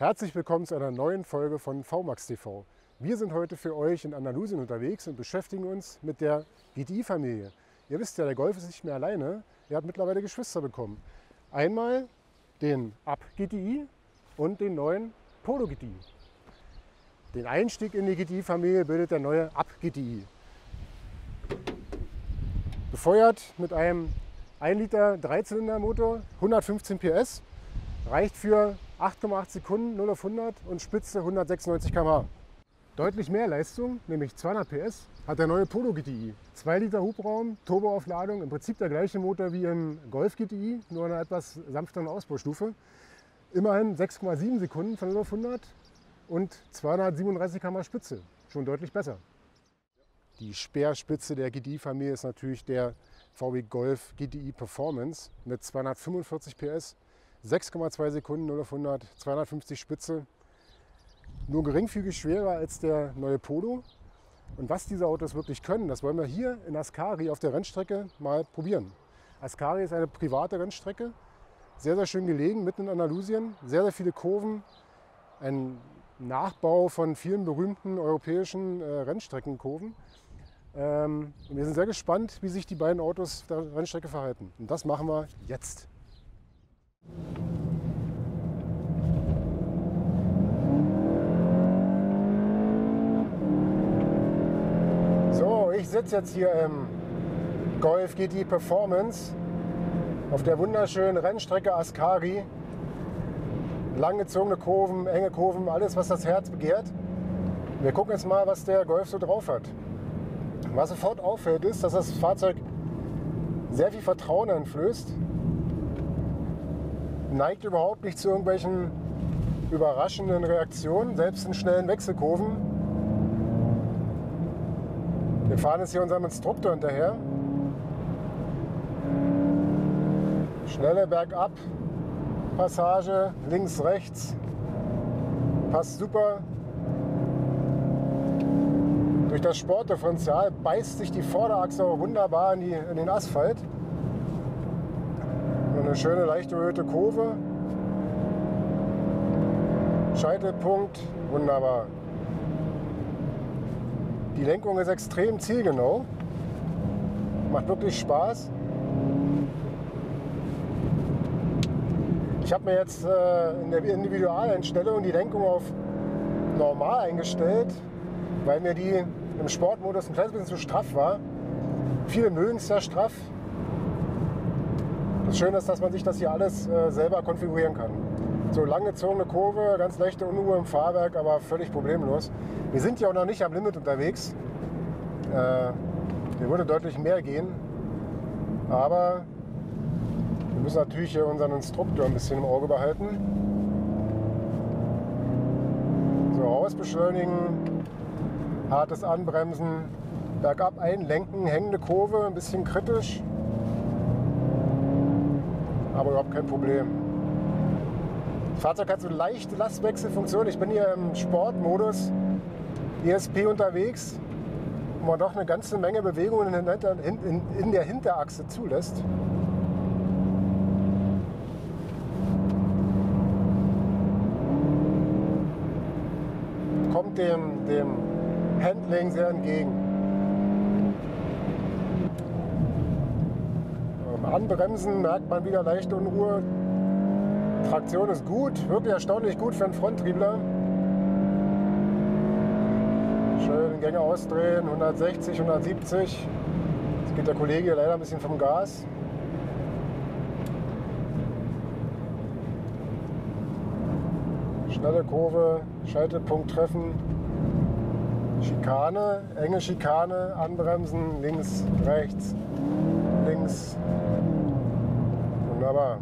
Herzlich willkommen zu einer neuen Folge von VMAX TV. Wir sind heute für euch in Andalusien unterwegs und beschäftigen uns mit der GTI-Familie. Ihr wisst ja, der Golf ist nicht mehr alleine, er hat mittlerweile Geschwister bekommen. Einmal den Up GTI und den neuen Polo GTI. Den Einstieg in die GTI-Familie bildet der neue Up GTI. Befeuert mit einem 1 Liter Dreizylindermotor, 115 PS, reicht für 8,8 Sekunden 0 auf 100 und Spitze 196 km/h. Deutlich mehr Leistung, nämlich 200 PS, hat der neue Polo GTI. 2 Liter Hubraum, Turboaufladung, im Prinzip der gleiche Motor wie im Golf GTI, nur eine etwas sanfteren Ausbaustufe. Immerhin 6,7 Sekunden von 0 auf 100 und 237 km/h Spitze, schon deutlich besser. Die Speerspitze der GTI-Familie ist natürlich der VW Golf GTI Performance mit 245 PS, 6,2 Sekunden 0 auf 100, 250 Spitze. Nur geringfügig schwerer als der neue Polo. Und was diese Autos wirklich können, das wollen wir hier in Ascari auf der Rennstrecke mal probieren. Ascari ist eine private Rennstrecke, sehr, sehr schön gelegen, mitten in Andalusien, sehr, sehr viele Kurven. Ein Nachbau von vielen berühmten europäischen Rennstreckenkurven. Und wir sind sehr gespannt, wie sich die beiden Autos auf der Rennstrecke verhalten. Und das machen wir jetzt. So, ich sitze jetzt hier im Golf GTI Performance auf der wunderschönen Rennstrecke Ascari. Langgezogene Kurven, enge Kurven, alles was das Herz begehrt. Wir gucken jetzt mal, was der Golf so drauf hat. Was sofort auffällt, ist, dass das Fahrzeug sehr viel Vertrauen einflößt. Neigt überhaupt nicht zu irgendwelchen überraschenden Reaktionen, selbst in schnellen Wechselkurven. Wir fahren jetzt hier unserem Instruktor hinterher. Schnelle Bergab-Passage, links, rechts. Passt super. Durch das Sportdifferential beißt sich die Vorderachse auch wunderbar in den Asphalt. Eine schöne leicht erhöhte Kurve. Scheitelpunkt, wunderbar. Die Lenkung ist extrem zielgenau. Macht wirklich Spaß. Ich habe mir jetzt in der Individualeinstellung die Lenkung auf normal eingestellt, weil mir die im Sportmodus ein kleines bisschen zu straff war. Viele mögen es ja straff. Das Schöne ist, dass man sich das hier alles selber konfigurieren kann. So langgezogene Kurve, ganz leichte Unruhe im Fahrwerk, aber völlig problemlos. Wir sind ja auch noch nicht am Limit unterwegs. Hier würde deutlich mehr gehen. Aber wir müssen natürlich hier unseren Instruktor ein bisschen im Auge behalten. So, ausbeschleunigen, hartes Anbremsen, bergab einlenken, hängende Kurve, ein bisschen kritisch. Aber überhaupt kein Problem. Das Fahrzeug hat so leichte Lastwechselfunktion. Ich bin hier im Sportmodus ESP unterwegs, wo man doch eine ganze Menge Bewegungen in der Hinterachse zulässt. Kommt dem Handling sehr entgegen. Anbremsen merkt man wieder leichte Unruhe. Traktion ist gut, wirklich erstaunlich gut für einen Fronttriebler. Schön Gänge ausdrehen, 160, 170. Jetzt geht der Kollege leider ein bisschen vom Gas. Schnelle Kurve, Scheitelpunkt treffen. Schikane, enge Schikane, anbremsen, links, rechts, links. Wunderbar.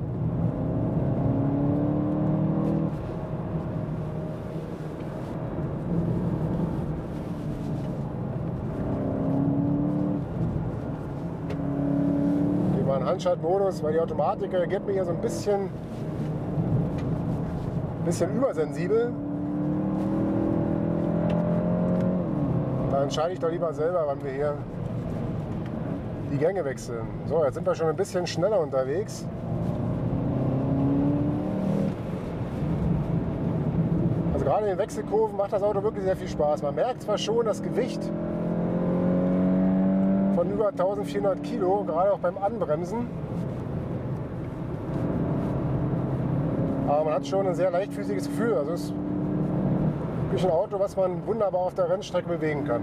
Gehen wir in Handschaltmodus, weil die Automatik reagiert mir hier so ein bisschen übersensibel. Da entscheide ich doch lieber selber, wann wir hier die Gänge wechseln. So, jetzt sind wir schon ein bisschen schneller unterwegs. gerade in den Wechselkurven macht das Auto wirklich sehr viel Spaß. Man merkt zwar schon das Gewicht von über 1400 Kilo, gerade auch beim Anbremsen. Aber man hat schon ein sehr leichtfüßiges Gefühl. Also es ist wirklich ein Auto, was man wunderbar auf der Rennstrecke bewegen kann.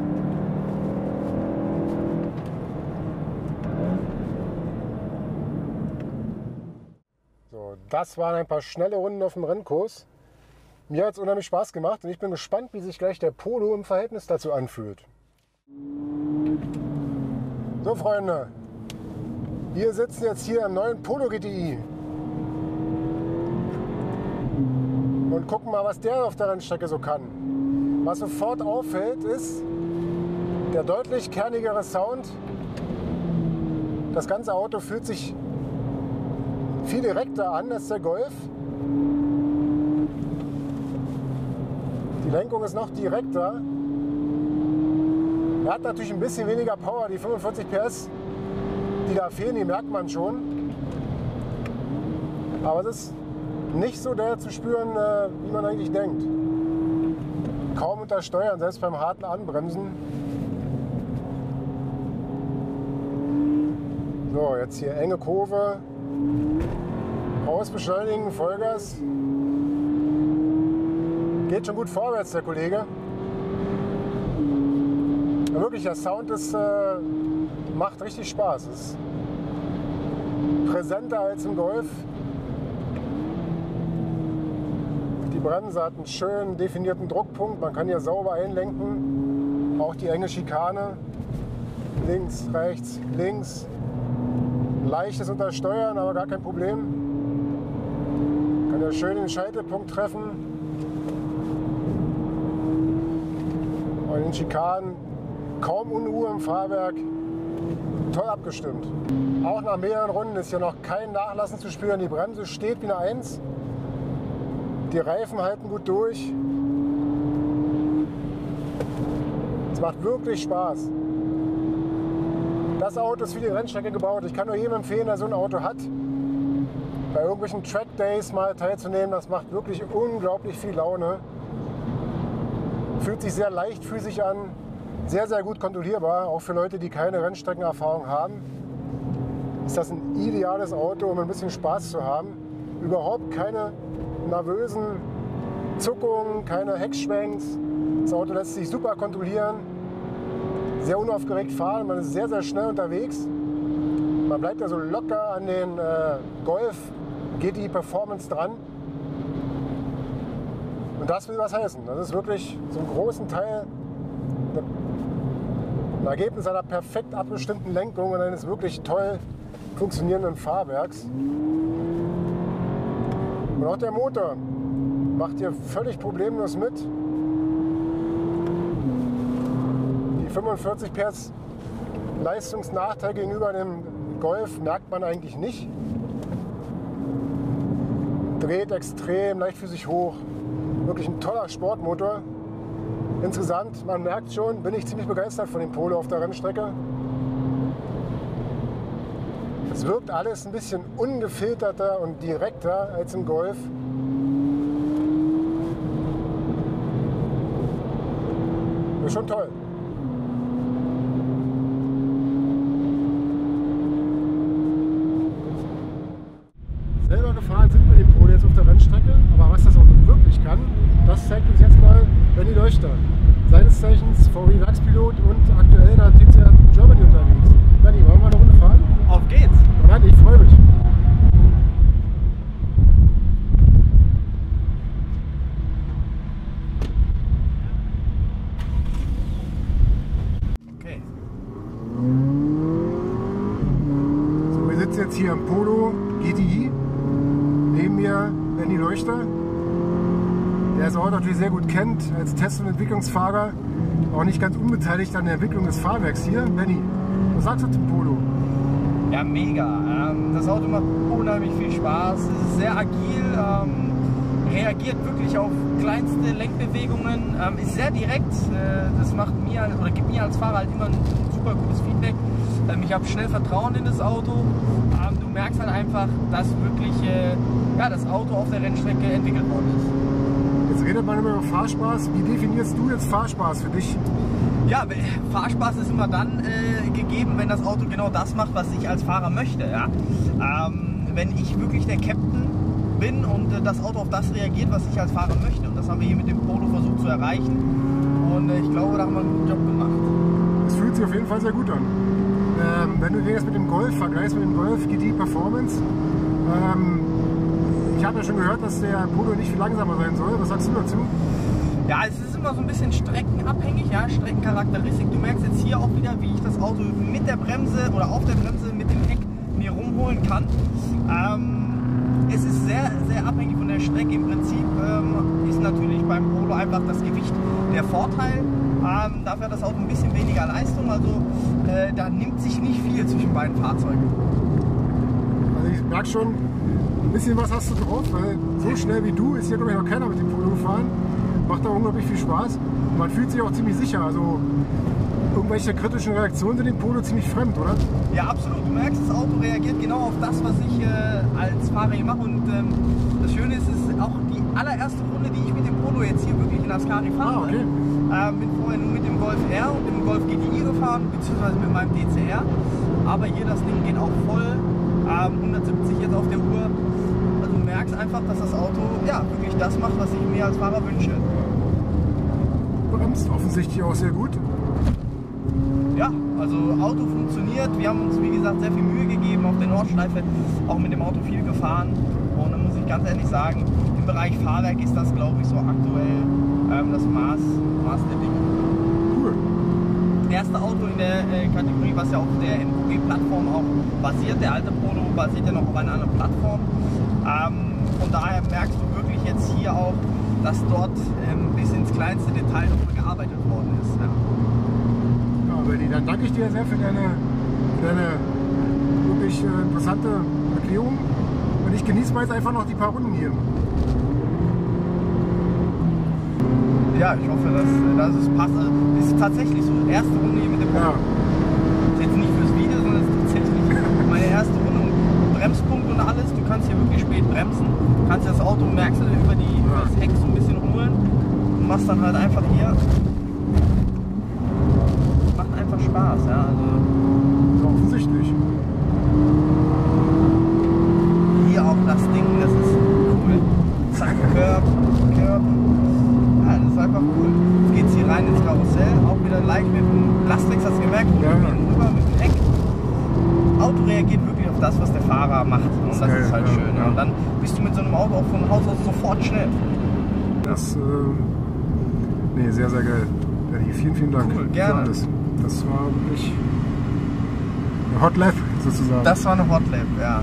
So, das waren ein paar schnelle Runden auf dem Rennkurs. Mir hat es unheimlich Spaß gemacht und ich bin gespannt, wie sich gleich der Polo im Verhältnis dazu anfühlt. So Freunde, wir sitzen jetzt hier im neuen Polo GTI und gucken mal, was der auf der Rennstrecke so kann. Was sofort auffällt, ist der deutlich kernigere Sound. Das ganze Auto fühlt sich viel direkter an als der Golf. Die Lenkung ist noch direkter. Er hat natürlich ein bisschen weniger Power, die 45 PS, die da fehlen, die merkt man schon. Aber es ist nicht so der zu spüren, wie man eigentlich denkt. Kaum unter Steuern, selbst beim harten Anbremsen. So, jetzt hier enge Kurve. Rausbeschleunigen, Vollgas. Geht schon gut vorwärts, der Kollege. Ja, wirklich, der Sound ist, macht richtig Spaß. Ist präsenter als im Golf. Die Bremse hat einen schön definierten Druckpunkt. Man kann hier sauber einlenken. Auch die enge Schikane. Links, rechts, links. Leichtes Untersteuern, aber gar kein Problem. Kann ja schön den Scheitelpunkt treffen. Und in den Schikanen kaum Unruhe im Fahrwerk. Toll abgestimmt. Auch nach mehreren Runden ist hier noch kein Nachlassen zu spüren. Die Bremse steht wie eine 1. Die Reifen halten gut durch. Es macht wirklich Spaß. Das Auto ist für die Rennstrecke gebaut. Ich kann nur jedem empfehlen, der so ein Auto hat, bei irgendwelchen Track Days mal teilzunehmen. Das macht wirklich unglaublich viel Laune. Fühlt sich sehr leichtfüßig an, sehr, sehr gut kontrollierbar. Auch für Leute, die keine Rennstreckenerfahrung haben, ist das ein ideales Auto, um ein bisschen Spaß zu haben. Überhaupt keine nervösen Zuckungen, keine Heckschwenks. Das Auto lässt sich super kontrollieren. Sehr unaufgeregt fahren, man ist sehr, sehr schnell unterwegs. Man bleibt also locker an den Golf GTI Performance dran. Und das will was heißen. Das ist wirklich zum großen Teil ein Ergebnis einer perfekt abgestimmten Lenkung und eines wirklich toll funktionierenden Fahrwerks. Und auch der Motor macht hier völlig problemlos mit. 45 PS Leistungsnachteil gegenüber dem Golf merkt man eigentlich nicht. Dreht extrem leichtfüßig hoch. Wirklich ein toller Sportmotor. Insgesamt, man merkt schon, bin ich ziemlich begeistert von dem Polo auf der Rennstrecke. Es wirkt alles ein bisschen ungefilterter und direkter als im Golf. Das ist schon toll. Selber gefahren sind wir den Polo jetzt auf der Rennstrecke, aber was das Auto wirklich kann, das zeigt uns jetzt mal Benny Leuchter. Seines Zeichens VW-Werkspilot und aktuell da TCR Germany unterwegs. Benny, wollen wir eine Runde fahren? Auf geht's! Nein, ich freue mich. Okay. So, wir sitzen jetzt hier im Polo GTI. Neben mir Benny Leuchter, der das Auto natürlich sehr gut kennt als Test- und Entwicklungsfahrer, auch nicht ganz unbeteiligt an der Entwicklung des Fahrwerks hier. Benny, was sagst du zum Polo? Ja, mega. Das Auto macht unheimlich viel Spaß. Es ist sehr agil, reagiert wirklich auf kleinste Lenkbewegungen, ist sehr direkt. Das macht mir oder gibt mir als Fahrer halt immer ein super gutes Feedback. Ich habe schnell Vertrauen in das Auto. Du merkst halt einfach, dass wirklich das Auto auf der Rennstrecke entwickelt worden ist. Jetzt redet man immer über Fahrspaß. Wie definierst du jetzt Fahrspaß für dich? Ja, Fahrspaß ist immer dann gegeben, wenn das Auto genau das macht, was ich als Fahrer möchte. Ja? Wenn ich wirklich der Captain bin und das Auto auf das reagiert, was ich als Fahrer möchte. Und das haben wir hier mit dem Polo versucht zu erreichen. Und ich glaube, da haben wir einen guten Job gemacht. Es fühlt sich auf jeden Fall sehr gut an. Wenn du den jetzt mit dem Golf vergleichst, mit dem Golf GTI Performance, ich habe ja schon gehört, dass der Polo nicht viel langsamer sein soll. Was sagst du dazu? Ja, es ist immer so ein bisschen streckenabhängig, ja, Streckencharakteristik. Du merkst jetzt hier auch wieder, wie ich das Auto mit der Bremse oder auf der Bremse mit dem Heck mir rumholen kann. Es ist sehr, sehr abhängig von der Strecke. Im Prinzip ist natürlich beim Polo einfach das Gewicht der Vorteil. Dafür hat das Auto ein bisschen weniger Leistung, also da nimmt sich nicht viel zwischen beiden Fahrzeugen. Also ich merke schon, ein bisschen was hast du drauf, weil so schnell wie du ist hier glaube ich noch keiner mit dem Polo gefahren. Macht da unglaublich viel Spaß und man fühlt sich auch ziemlich sicher. Also irgendwelche kritischen Reaktionen sind dem Polo ziemlich fremd, oder? Ja, absolut. Du merkst, das Auto reagiert genau auf das, was ich als Fahrer hier mache. Und das Schöne ist, es ist auch die allererste Runde, die ich mit dem Polo jetzt hier wirklich in Ascari fahre. Okay. Bin vorher nur mit dem Golf R und dem Golf GTI gefahren, beziehungsweise mit meinem DCR. Aber hier das Ding geht auch voll. 170 jetzt auf der Uhr. Also du merkst einfach, dass das Auto ja wirklich das macht, was ich mir als Fahrer wünsche. Bremst offensichtlich auch sehr gut. Ja, also Auto funktioniert. Wir haben uns wie gesagt sehr viel Mühe gegeben auf der Nordschleife, auch mit dem Auto viel gefahren. Und da muss ich ganz ehrlich sagen, im Bereich Fahrwerk ist das glaube ich so aktuell das Maß der Dinge. Cool. Erste Auto in der Kategorie, was ja auf der MQB-Plattform auch basiert. Der alte Polo basiert ja noch auf einer anderen Plattform. Von daher merkst du wirklich jetzt hier auch, dass dort bis ins kleinste Detail noch gearbeitet worden ist. Ja. Ja, Bernie, dann danke ich dir sehr für deine wirklich interessante Erklärung. Und ich genieße mal jetzt einfach noch die paar Runden hier. Ja, ich hoffe, dass es passt. Es ist tatsächlich so. Erste Runde hier mit dem Polo. Ja. Das ist jetzt nicht fürs Video, sondern es ist tatsächlich meine erste Runde. Und Bremspunkt und alles. Du kannst hier wirklich spät bremsen. Du kannst das Auto, merkst du, über das Heck so ein bisschen holen. Und machst dann halt einfach hier. Macht einfach Spaß, ja. Also Ja, offensichtlich. hier auch das Ding, das ist cool. Zack, Curb. Ja, das ist einfach cool. Jetzt geht's hier rein ins Karussell, auch wieder leicht mit dem Lastwechsel, hast du gemerkt, Ja. rüber mit dem Heck. Auto reagiert wirklich auf das, was der Fahrer macht. Und das geil, ist halt ja, schön. ja. Und dann bist du mit so einem Auto auch von Haus aus sofort schnell. Das, nee, sehr, sehr geil. Bernie, vielen, vielen Dank Cool, für gerne. alles. Das war wirklich eine Hot Lap sozusagen. Das war eine Hot Lap, ja.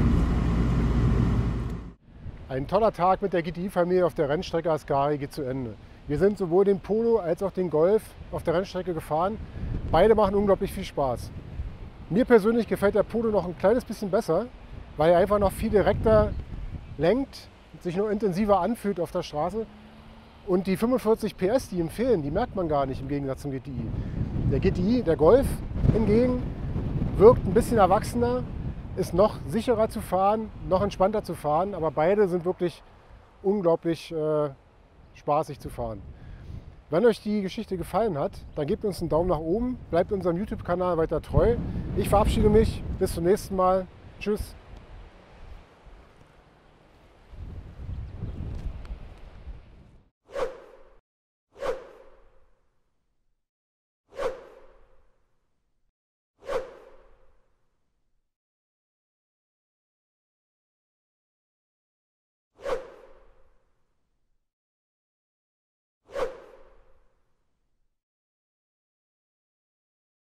Ein toller Tag mit der GTI-Familie auf der Rennstrecke Ascari geht zu Ende. Wir sind sowohl den Polo als auch den Golf auf der Rennstrecke gefahren. Beide machen unglaublich viel Spaß. Mir persönlich gefällt der Polo noch ein kleines bisschen besser, weil er einfach noch viel direkter lenkt, sich noch intensiver anfühlt auf der Straße. Und die 45 PS, die ihm fehlen, die merkt man gar nicht im Gegensatz zum GTI. Der Golf hingegen wirkt ein bisschen erwachsener, ist noch sicherer zu fahren, noch entspannter zu fahren, aber beide sind wirklich unglaublich spaßig zu fahren. Wenn euch die Geschichte gefallen hat, dann gebt uns einen Daumen nach oben, bleibt unserem YouTube-Kanal weiter treu. Ich verabschiede mich, bis zum nächsten Mal. Tschüss.